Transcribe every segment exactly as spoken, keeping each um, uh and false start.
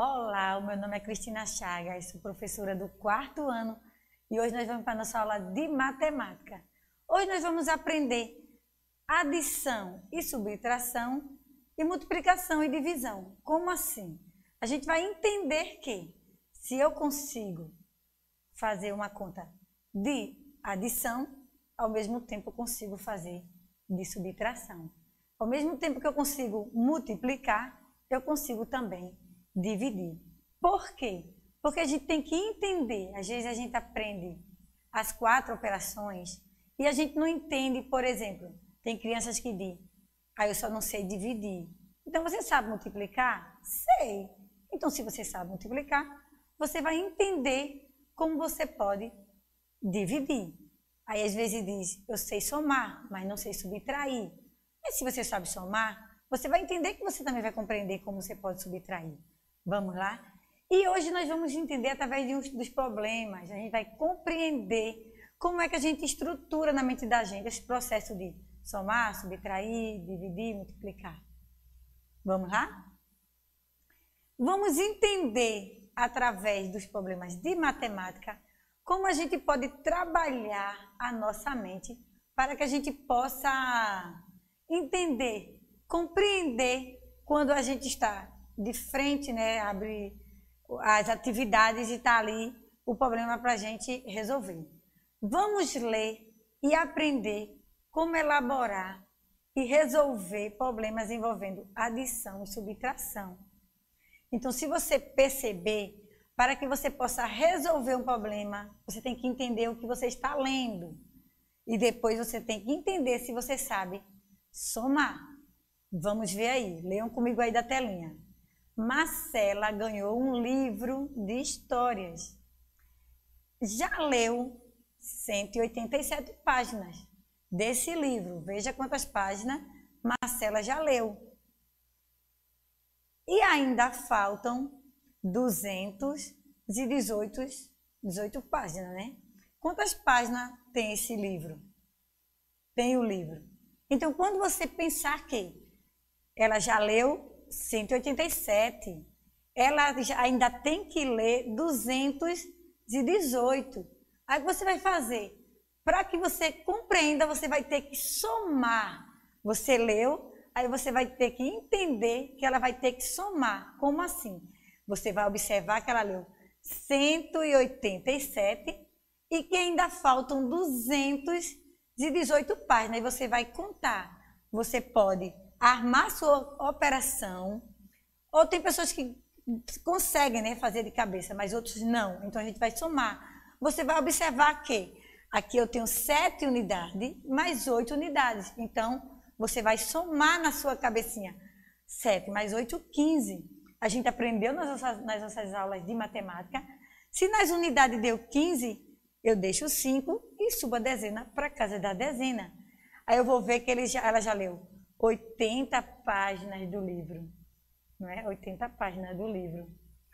Olá, o meu nome é Cristina Chagas, sou professora do quarto ano e hoje nós vamos para a nossa aula de matemática. Hoje nós vamos aprender adição e subtração e multiplicação e divisão. Como assim? A gente vai entender que se eu consigo fazer uma conta de adição, ao mesmo tempo eu consigo fazer de subtração. Ao mesmo tempo que eu consigo multiplicar, eu consigo também dividir. Por quê? Porque a gente tem que entender, às vezes a gente aprende as quatro operações e a gente não entende, por exemplo, tem crianças que dizem, ah, eu só não sei dividir. Então você sabe multiplicar? Sei. Então se você sabe multiplicar, você vai entender como você pode dividir. Aí às vezes diz, eu sei somar, mas não sei subtrair. Mas se você sabe somar, você vai entender que você também vai compreender como você pode subtrair. Vamos lá? E hoje nós vamos entender através de um dos problemas, a gente vai compreender como é que a gente estrutura na mente da gente esse processo de somar, subtrair, dividir, multiplicar. Vamos lá? Vamos entender através dos problemas de matemática como a gente pode trabalhar a nossa mente para que a gente possa entender, compreender quando a gente está de frente, né, abre as atividades e está ali o problema para a gente resolver. Vamos ler e aprender como elaborar e resolver problemas envolvendo adição e subtração. Então, se você perceber, para que você possa resolver um problema, você tem que entender o que você está lendo. E depois você tem que entender se você sabe somar. Vamos ver aí, leiam comigo aí da telinha. Marcela ganhou um livro de histórias. Já leu cento e oitenta e sete páginas desse livro. Veja quantas páginas Marcela já leu. E ainda faltam duzentas e dezoito, dezoito páginas, né? Quantas páginas tem esse livro? Tem o livro. Então, quando você pensar que ela já leu cento e oitenta e sete, ela já ainda tem que ler duzentas e dezoito. Aí você vai fazer, para que você compreenda, você vai ter que somar. Você leu, aí você vai ter que entender que ela vai ter que somar. Como assim? Você vai observar que ela leu cento e oitenta e sete e que ainda faltam duzentas e dezoito páginas. E você vai contar. Você pode armar sua operação, ou tem pessoas que conseguem, né, fazer de cabeça, mas outros não. Então a gente vai somar. Você vai observar que aqui eu tenho sete unidades, mais oito unidades. Então você vai somar na sua cabecinha. sete mais oito, quinze. A gente aprendeu nas nossas, nas nossas aulas de matemática. Se nas unidades deu quinze, eu deixo cinco e subo a dezena para casa da dezena. Aí eu vou ver que ele já, ela já leu oitenta páginas do livro. Não é? oitenta páginas do livro.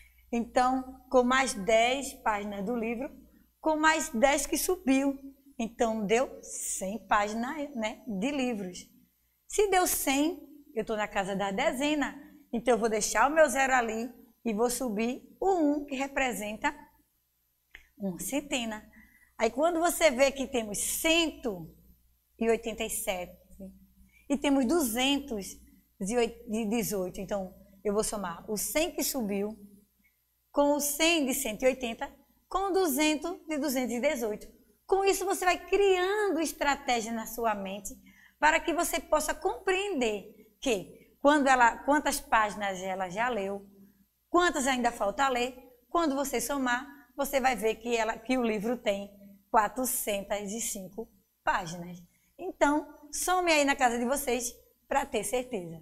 Então, com mais dez páginas do livro, com mais dez que subiu. Então, deu cem páginas, né, de livros. Se deu cem, eu estou na casa da dezena. Então, eu vou deixar o meu zero ali e vou subir o um, que representa uma centena. Aí, quando você vê que temos cento e oitenta e sete e temos duzentas e dezoito, então eu vou somar o cem que subiu com o cem de cento e oitenta com o duzentos de duzentos e dezoito. Com isso, você vai criando estratégia na sua mente para que você possa compreender que quando ela, quantas páginas ela já leu, quantas ainda falta ler, quando você somar, você vai ver que, ela, que o livro tem quatrocentas e cinco páginas. Então, some aí na casa de vocês para ter certeza.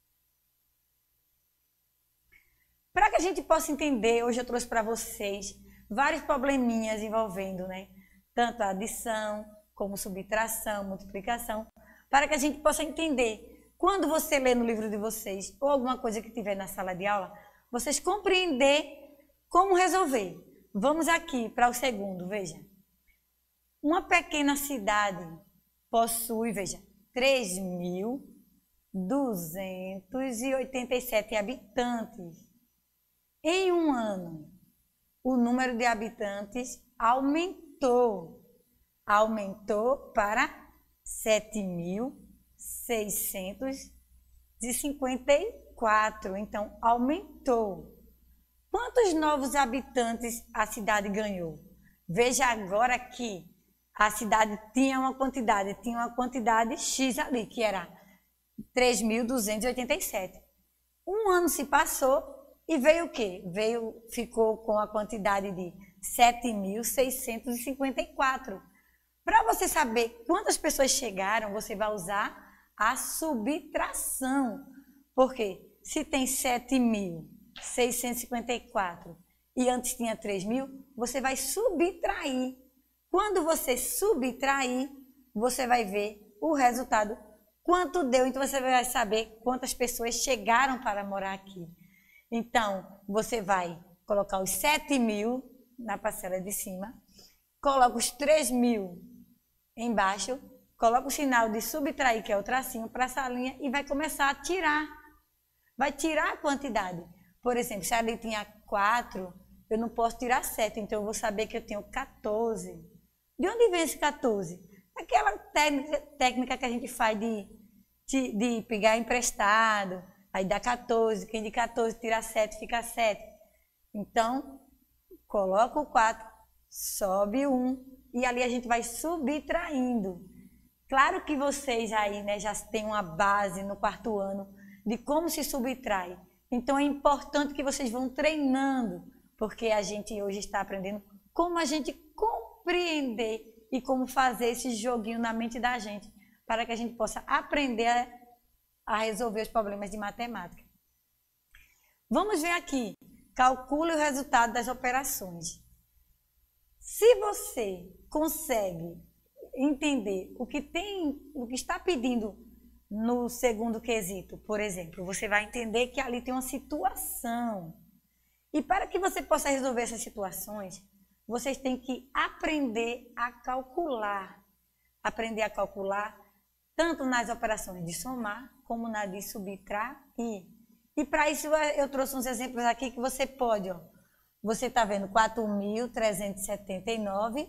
Para que a gente possa entender, hoje eu trouxe para vocês vários probleminhas envolvendo, né, tanto a adição, como subtração, multiplicação, para que a gente possa entender. Quando você lê no livro de vocês, ou alguma coisa que tiver na sala de aula, vocês compreender como resolver. Vamos aqui para o segundo, veja. Uma pequena cidade possui, veja, três mil duzentos e oitenta e sete habitantes. Em um ano, o número de habitantes aumentou. Aumentou para sete mil seiscentos e cinquenta e quatro. Então, aumentou. Quantos novos habitantes a cidade ganhou? Veja agora que a cidade tinha uma quantidade, tinha uma quantidade X ali, que era três mil duzentos e oitenta e sete. Um ano se passou e veio o quê? Veio, ficou com a quantidade de sete mil seiscentos e cinquenta e quatro. Para você saber quantas pessoas chegaram, você vai usar a subtração. Por quê? Se tem sete mil seiscentos e cinquenta e quatro e antes tinha três mil, você vai subtrair. Quando você subtrair, você vai ver o resultado, quanto deu. Então, você vai saber quantas pessoas chegaram para morar aqui. Então, você vai colocar os sete mil na parcela de cima, coloca os três mil embaixo, coloca o sinal de subtrair, que é o tracinho, para essa linha e vai começar a tirar. Vai tirar a quantidade. Por exemplo, se ali tinha quatro, eu não posso tirar sete, então eu vou saber que eu tenho quatorze. De onde vem esse quatorze? Aquela técnica, técnica que a gente faz de, de, de pegar emprestado, aí dá quatorze, quem de quatorze tira sete, fica sete. Então, coloca o quatro, sobe um, e ali a gente vai subtraindo. Claro que vocês aí, né, já têm uma base no quarto ano de como se subtrai. Então, é importante que vocês vão treinando, porque a gente hoje está aprendendo como a gente compreender e como fazer esse joguinho na mente da gente, para que a gente possa aprender a, a resolver os problemas de matemática. Vamos ver aqui. Calcule o resultado das operações. Se você consegue entender o que tem, o que está pedindo no segundo quesito, por exemplo, você vai entender que ali tem uma situação. E para que você possa resolver essas situações, vocês têm que aprender a calcular. Aprender a calcular tanto nas operações de somar, como na de subtrair. E para isso eu trouxe uns exemplos aqui que você pode, ó. Você está vendo quatro mil trezentos e setenta e nove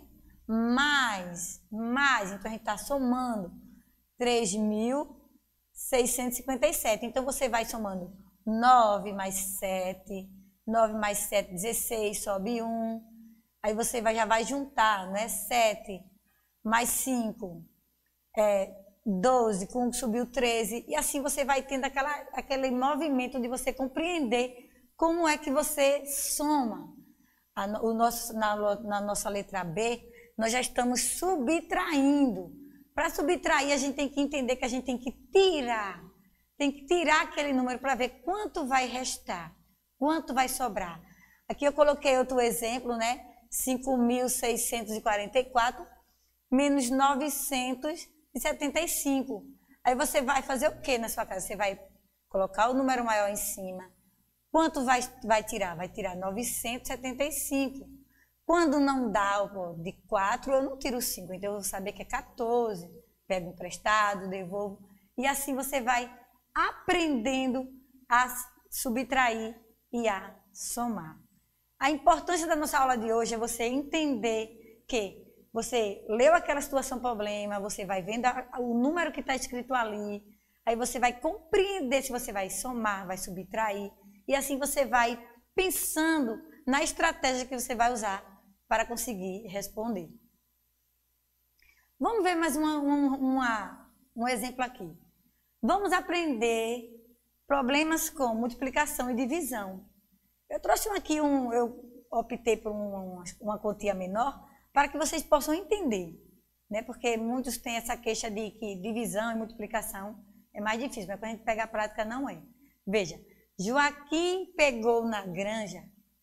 mais, mais, então a gente está somando três mil seiscentos e cinquenta e sete. Então você vai somando nove mais sete, nove mais sete, dezesseis, sobe um. Aí você vai, já vai juntar, né? sete mais cinco, é, doze, com subiu treze. E assim você vai tendo aquela, aquele movimento de você compreender como é que você soma. A, o nosso, na, na nossa letra B, nós já estamos subtraindo. Para subtrair, a gente tem que entender que a gente tem que tirar. Tem que tirar aquele número para ver quanto vai restar, quanto vai sobrar. Aqui eu coloquei outro exemplo, né? cinco mil seiscentos e quarenta e quatro menos novecentos e setenta e cinco. Aí você vai fazer o que na sua casa? Você vai colocar o número maior em cima. Quanto vai, vai tirar? Vai tirar novecentos e setenta e cinco. Quando não dá de quatro, eu não tiro cinco. Então, eu vou saber que é quatorze. Pego emprestado, devolvo. E assim você vai aprendendo a subtrair e a somar. A importância da nossa aula de hoje é você entender que você leu aquela situação problema, você vai vendo a, o número que está escrito ali, aí você vai compreender se você vai somar, vai subtrair, e assim você vai pensando na estratégia que você vai usar para conseguir responder. Vamos ver mais uma, uma, uma, um exemplo aqui. Vamos aprender problemas com multiplicação e divisão. Eu trouxe aqui um, eu optei por uma, uma quantia menor para que vocês possam entender, né? Porque muitos têm essa queixa de que divisão e multiplicação é mais difícil, mas quando a gente pega a prática não é. Veja, Joaquim pegou na granja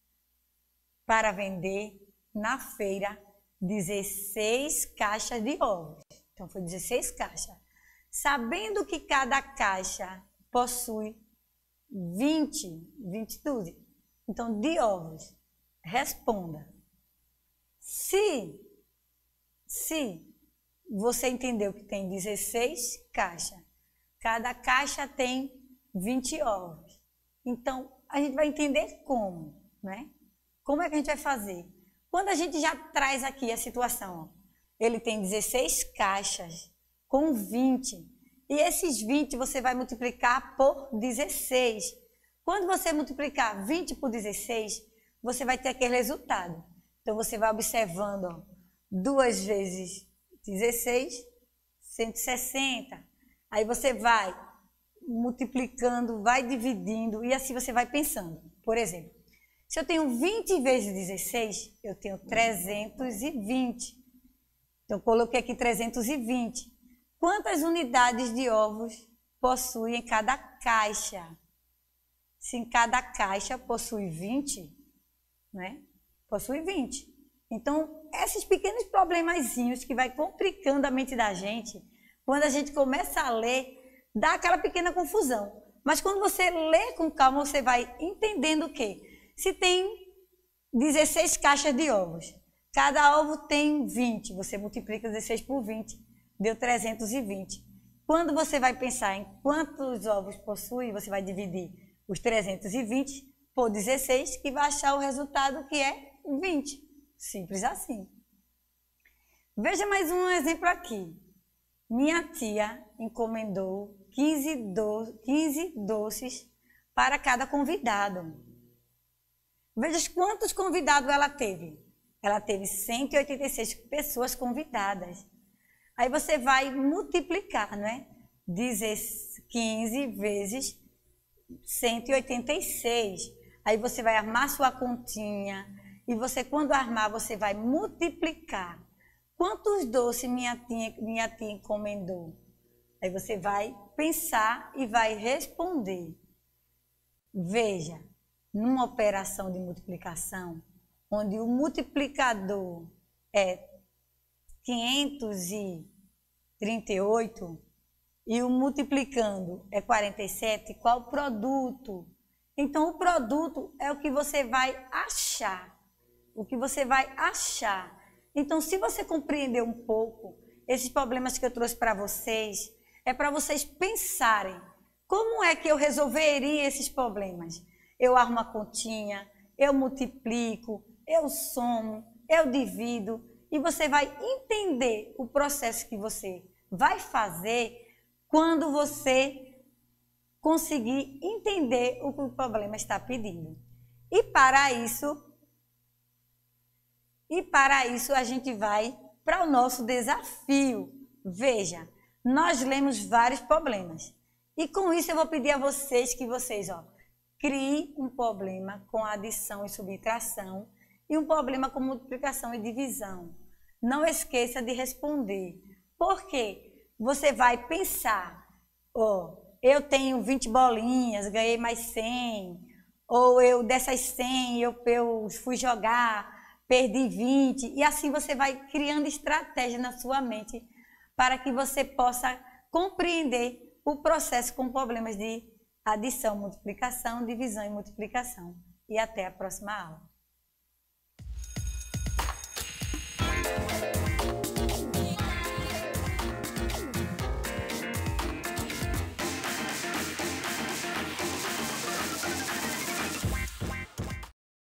para vender na feira dezesseis caixas de ovos. Então foi dezesseis caixas. Sabendo que cada caixa possui vinte, vinte dúzias. Então, de ovos, responda. Se, se você entendeu que tem dezesseis caixas, cada caixa tem vinte ovos. Então, a gente vai entender como. né? Como é que a gente vai fazer? Quando a gente já traz aqui a situação, ó, ele tem dezesseis caixas com vinte, e esses vinte você vai multiplicar por dezesseis. Quando você multiplicar vinte por dezesseis, você vai ter aquele resultado. Então, você vai observando, ó, duas vezes dezesseis, cento e sessenta. Aí você vai multiplicando, vai dividindo, e assim você vai pensando. Por exemplo, se eu tenho vinte vezes dezesseis, eu tenho trezentos e vinte. Então, coloquei aqui trezentos e vinte. Quantas unidades de ovos possui em cada caixa? Se em cada caixa possui vinte, né? Possui vinte. Então, esses pequenos problemazinhos que vai complicando a mente da gente, quando a gente começa a ler, dá aquela pequena confusão. Mas quando você lê com calma, você vai entendendo o quê? Se tem dezesseis caixas de ovos, cada ovo tem vinte, você multiplica dezesseis por vinte, deu trezentos e vinte. Quando você vai pensar em quantos ovos possui, você vai dividir os trezentos e vinte por dezesseis, que vai achar o resultado que é vinte. Simples assim. Veja mais um exemplo aqui. Minha tia encomendou quinze, do... quinze doces para cada convidado. Veja quantos convidados ela teve. Ela teve cento e oitenta e seis pessoas convidadas. Aí você vai multiplicar, não é? quinze vezes cento e oitenta e seis. Aí você vai armar sua continha. E você, quando armar, você vai multiplicar. Quantos doces minha tia, minha tia encomendou? Aí você vai pensar e vai responder. Veja, numa operação de multiplicação, onde o multiplicador é quinhentos e trinta e oito e o multiplicando é quarenta e sete, qual o produto? Então, o produto é o que você vai achar. O que você vai achar. Então, se você compreender um pouco esses problemas que eu trouxe para vocês, é para vocês pensarem como é que eu resolveria esses problemas. Eu armo a continha, eu multiplico, eu somo, eu divido, e você vai entender o processo que você vai fazer quando você conseguir entender o que o problema está pedindo. E para isso, e para isso a gente vai para o nosso desafio. Veja, nós lemos vários problemas. E com isso eu vou pedir a vocês que vocês, ó, criem um problema com adição e subtração e um problema com multiplicação e divisão. Não esqueça de responder. Por quê? Você vai pensar, ó, eu tenho vinte bolinhas, ganhei mais cem, ou eu dessas cem eu, eu fui jogar, perdi vinte, e assim você vai criando estratégia na sua mente para que você possa compreender o processo com problemas de adição, multiplicação, divisão e multiplicação. E até a próxima aula.